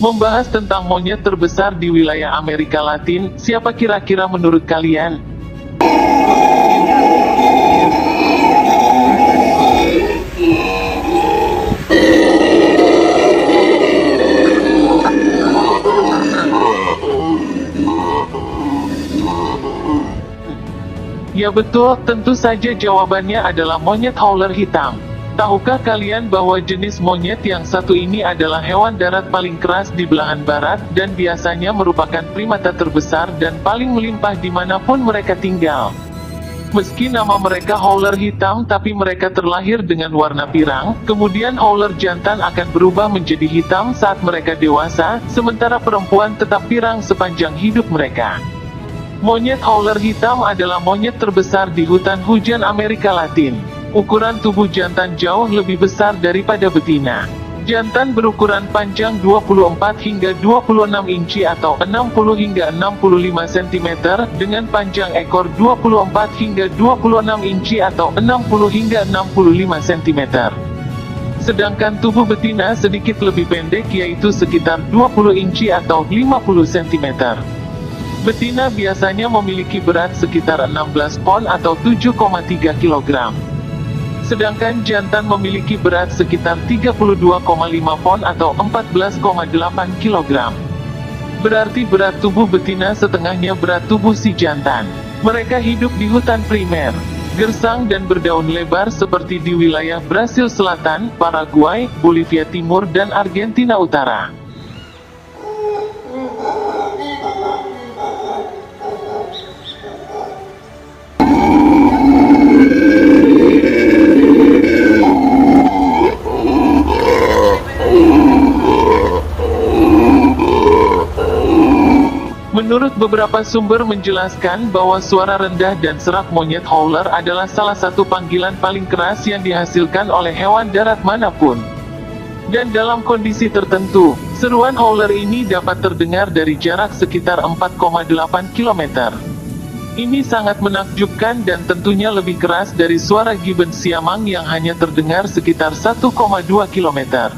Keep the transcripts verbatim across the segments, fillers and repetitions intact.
Membahas tentang monyet terbesar di wilayah Amerika Latin, siapa kira-kira menurut kalian? Ya betul, tentu saja jawabannya adalah monyet howler hitam. Tahukah kalian bahwa jenis monyet yang satu ini adalah hewan darat paling keras di belahan barat, dan biasanya merupakan primata terbesar dan paling melimpah dimanapun mereka tinggal. Meski nama mereka howler hitam, tapi mereka terlahir dengan warna pirang, kemudian howler jantan akan berubah menjadi hitam saat mereka dewasa, sementara perempuan tetap pirang sepanjang hidup mereka. Monyet howler hitam adalah monyet terbesar di hutan hujan Amerika Latin. Ukuran tubuh jantan jauh lebih besar daripada betina. Jantan berukuran panjang dua puluh empat hingga dua puluh enam inci atau enam puluh hingga enam puluh lima sentimeter, dengan panjang ekor dua puluh empat hingga dua puluh enam inci atau enam puluh hingga enam puluh lima sentimeter. Sedangkan tubuh betina sedikit lebih pendek, yaitu sekitar dua puluh inci atau lima puluh sentimeter. Betina biasanya memiliki berat sekitar enam belas pon atau tujuh koma tiga kilogram. Sedangkan jantan memiliki berat sekitar tiga puluh dua koma lima pon atau empat belas koma delapan kilogram. Berarti berat tubuh betina setengahnya berat tubuh si jantan. Mereka hidup di hutan primer, gersang dan berdaun lebar seperti di wilayah Brasil Selatan, Paraguay, Bolivia Timur dan Argentina Utara. Menurut beberapa sumber menjelaskan bahwa suara rendah dan serak monyet howler adalah salah satu panggilan paling keras yang dihasilkan oleh hewan darat manapun. Dan dalam kondisi tertentu, seruan howler ini dapat terdengar dari jarak sekitar empat koma delapan kilometer. Ini sangat menakjubkan dan tentunya lebih keras dari suara gibbon siamang yang hanya terdengar sekitar satu koma dua kilometer.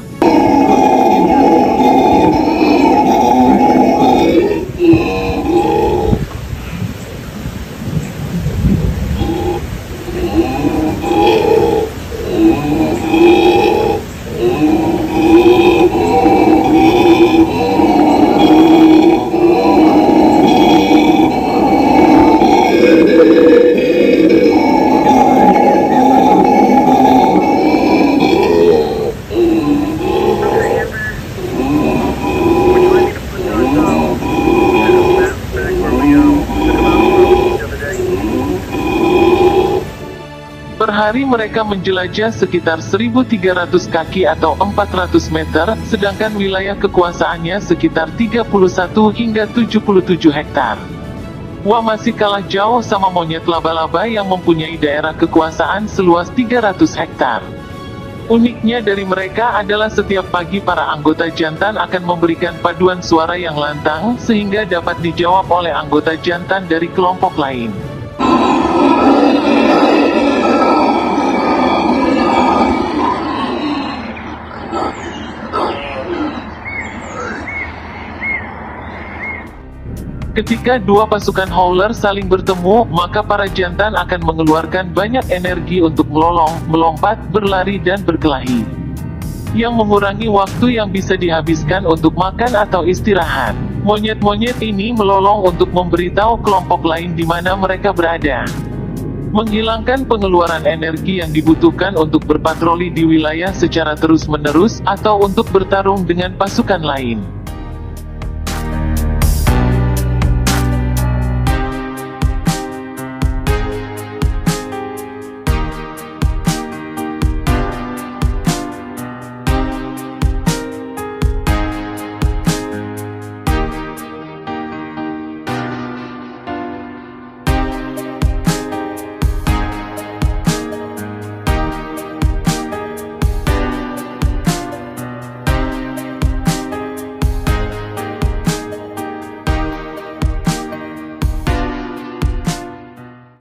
Per hari mereka menjelajah sekitar seribu tiga ratus kaki atau empat ratus meter, sedangkan wilayah kekuasaannya sekitar tiga puluh satu hingga tujuh puluh tujuh hektar. Wah, masih kalah jauh sama monyet laba-laba yang mempunyai daerah kekuasaan seluas tiga ratus hektar. Uniknya dari mereka adalah setiap pagi para anggota jantan akan memberikan paduan suara yang lantang, sehingga dapat dijawab oleh anggota jantan dari kelompok lain. Ketika dua pasukan howler saling bertemu, maka para jantan akan mengeluarkan banyak energi untuk melolong, melompat, berlari dan berkelahi, yang mengurangi waktu yang bisa dihabiskan untuk makan atau istirahat. Monyet-monyet ini melolong untuk memberitahu kelompok lain di mana mereka berada, menghilangkan pengeluaran energi yang dibutuhkan untuk berpatroli di wilayah secara terus-menerus, atau untuk bertarung dengan pasukan lain.